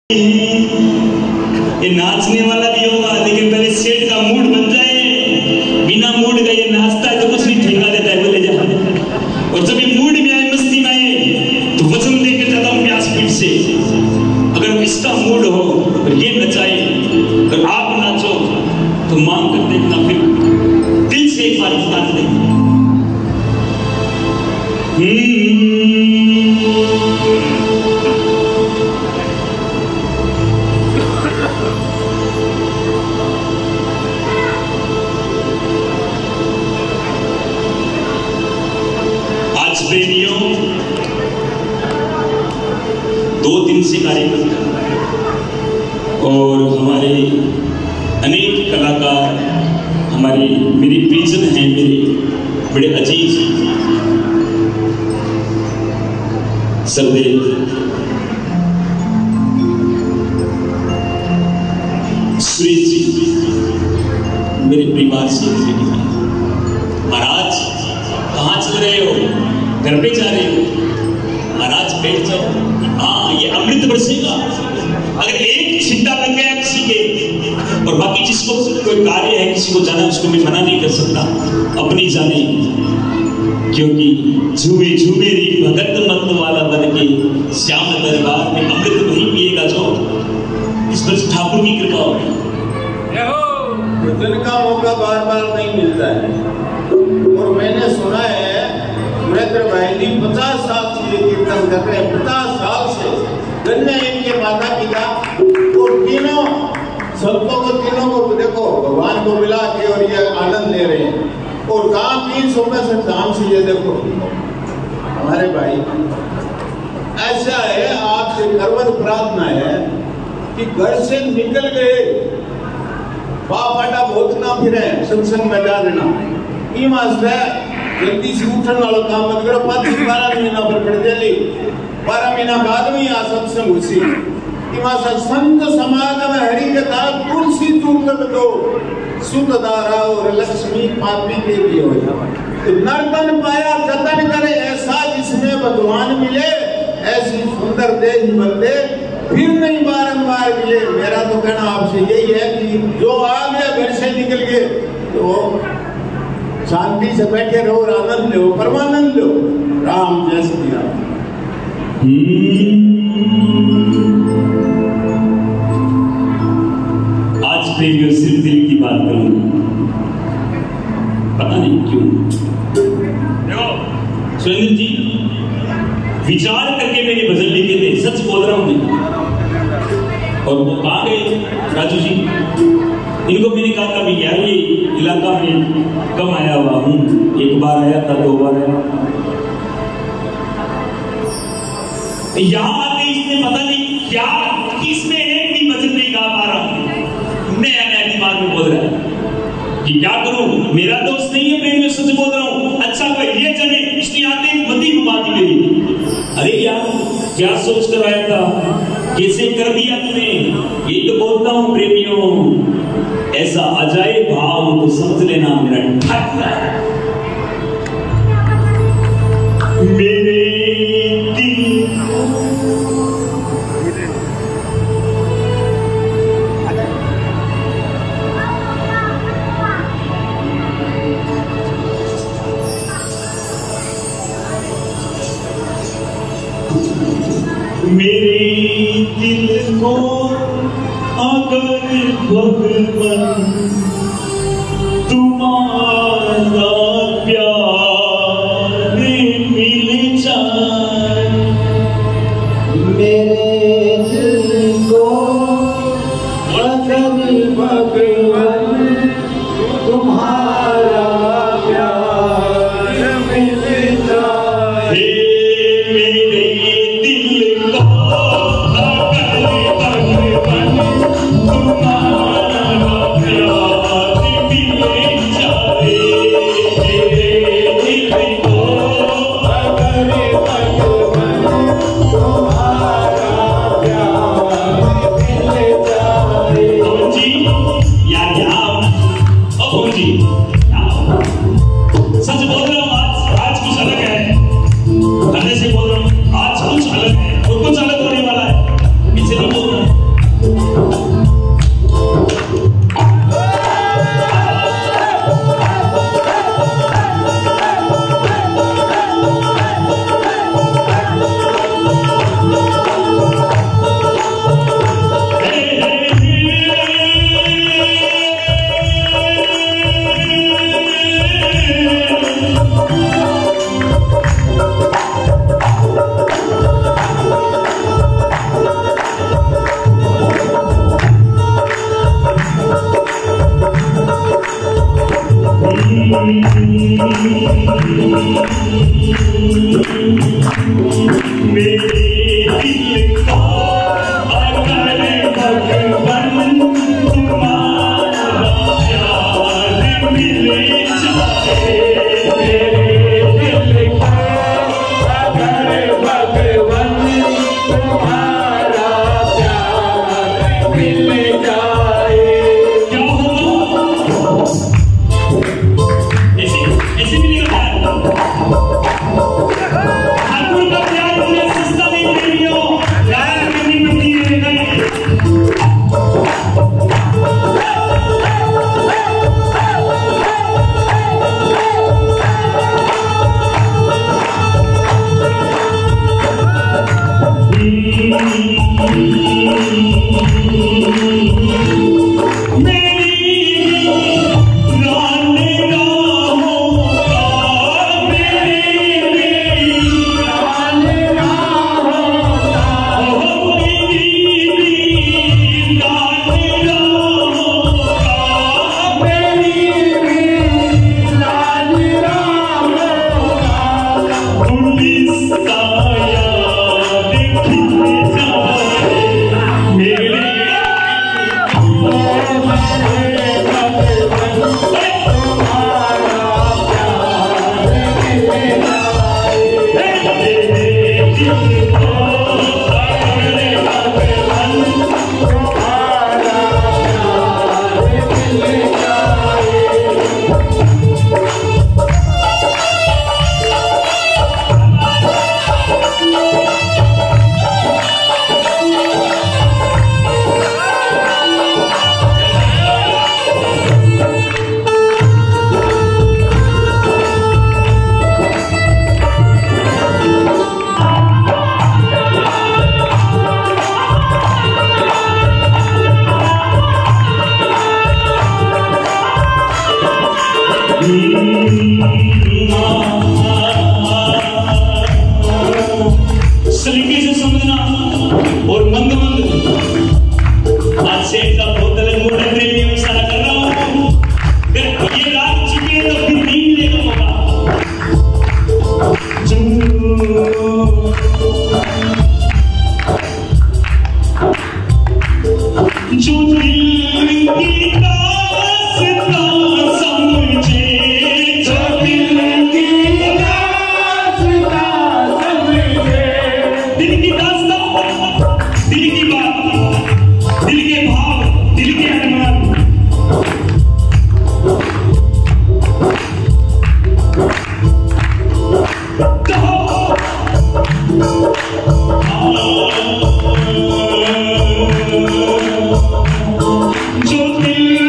ये नाचने वाला भी होगा, लेकिन पहले सेठ का मूड बन जाए। बिना मूड का ये नाचता है तो कुछ नहीं, ठेका देता है, बोले जा। और जब ये मूड में आए, मस्ती में आए, तो वजन देकर जाता हूँ प्यास पीठ से। अगर इसका मूड हो और ये नचाए, अगर आप नाचो तो मांग कर देखना, फिर दिल से एक बार नाच देंगे। प्रेमियों, 2 दिन से कार्यक्रम और हमारे अनेक कलाकार हमारे मेरे प्रियजन हैं, मेरे बड़े अजीज सरदेव सुरेश जी मेरे परिवार से। महाराज कहाँ चल रहे हो? घर पे जा रहे हो? महाराज बैठ जाओ। हाँ, ये अमृत बरसेगा। अगर एक छिट्टा लग गया किसी के, और बाकी जिसको कोई कार्य है, किसी को जाना, उसको मैं मना नहीं कर सकता, अपनी जाने। क्योंकि झूमे झूमे री भगत मत वाला बन के श्याम दरबार में अमृत वही पिएगा जो इस पर ठाकुर की कृपा होगी। भजन का मौका बार बार नहीं मिलता है, और मैंने सुना है सुरेंद्र भाई जी 50 साल से ये कीर्तन कर रहे हैं, 50 साल से। धन्य इनके माता पिता, और तीनों संतों को, तीनों को देखो भगवान को मिला के और ये आनंद ले रहे हैं। और काम 300 में से काम से ये देखो हमारे भाई। ऐसा है, आपसे करवत प्रार्थना है कि घर से निकल गए, बापाटा बहुत ना फिरे, सत्संग में जा देना। जल्दी से उठने वाला काम मत करो। 12 महीना पर पड़ जाए, 12 महीना बाद में आ सत्संग उसी संत समागम हरि कथा तुलसी दुर्लभ दो सुतदारा और लक्ष्मी पापी के लिए हो। तो नर्तन पाया जतन करे, ऐसा जिसमें भगवान मिले, ऐसी सुंदर देह बंदे फिर नहीं बारंबार मिले। मेरा तो कहना आपसे यही है कि जो आ गया घर से निकल गए तो शांति से बैठे रहो और आनंद लो, परमानंद लो। राम जय श्री राम। आज प्रेमियों सिर्फ दिल की बात करूंगा, पता नहीं क्यों। सुरेंद्र जी विचार करके मैंने भजन लिखे थे, सच बोल रहा हूं मैं। और वो कहाँ गए राजू जी? इनको मैंने कहा था मैं यार ये इलाका में कम आया हुआ हूँ, 1 बार आया था, 2 बार आया। यहाँ आते इसने पता नहीं क्या किसमें एक भी भजन नहीं गा पा रहा, नया नया दिमाग में बोल रहा है कि क्या करूं, मेरा दोस्त नहीं है, मैं सच बोल रहा हूँ। अच्छा कोई ये चले, इसने आते मती घुमा दी मेरी। अरे यार क्या सोच कर आया था, कैसे कर दिया तूने? ये तो बोलता हूँ प्रेमियों, ऐसा अजायब भाव तो समझ लेना मेरा ठाकुर। मेरे दिल मेरे दिल को अगर भगवान तुम्हारा प्यार मिल जाए, मेरे दिल को अगर भगवान तुम्हारा प्यार मिल जाए, मेरे दिल को अगर भगवान तुम्हारा प्यार सलीके से समझना और मंद मंद आज से एक बोतल मोटर प्रेमी में इशारा कर रहा हूँ। ये रात छिपे तो फिर नींद लेगा होगा। जो दिल की दास्तां समझे, जो दिल की दास्तां समझे, दिल की दास्तां, दिल की बात, दिल के भाव, दिल के अरमान, जो दिल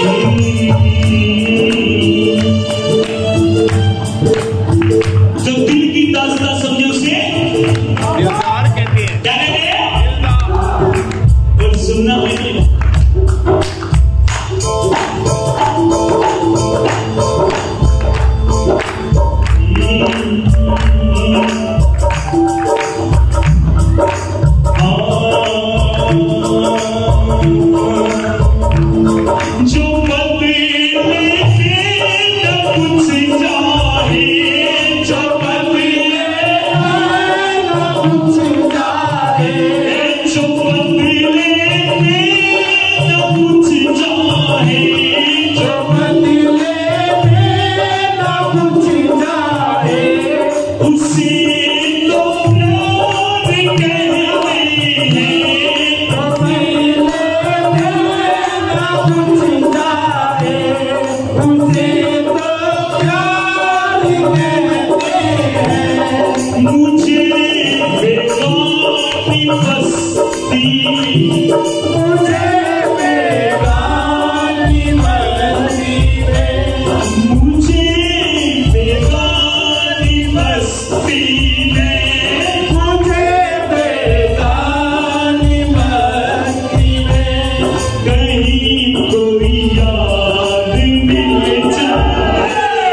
जो दिल की दास्तां समझे उसे दिलदार कहते हैं। क्या कहते हैं? दिलदार। और सुनना है जो बदले न कुछ चाहे, जो बदले न कुछ चाहे, जो बदले न कुछ चाहे, जो बदले न कुछ चाहे, उसे तो प्यार कहते हैं। मुझे बेगानी बस्ती, मुझे बेगानी बस्ती में, मुझे बेगानी बस्ती में, मुझे बेगानी बस्ती में कहीं कोई याद मिल जाए।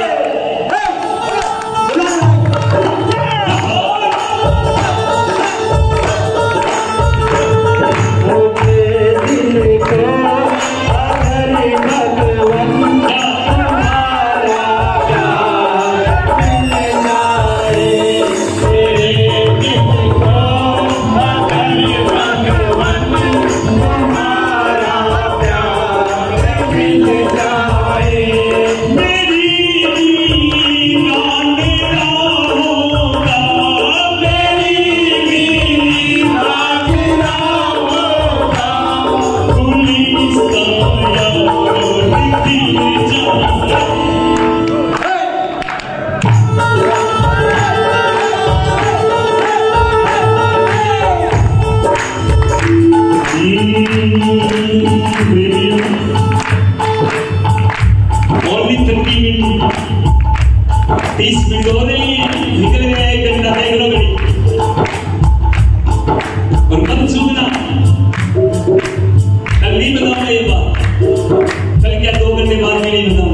इस वीडियो में निकल गया एक घंटा, देख लो भाई। और कल सुनना, कल नहीं बताऊंगा ये बात, कल क्या 2 घंटे बाद में नहीं बताऊंगा।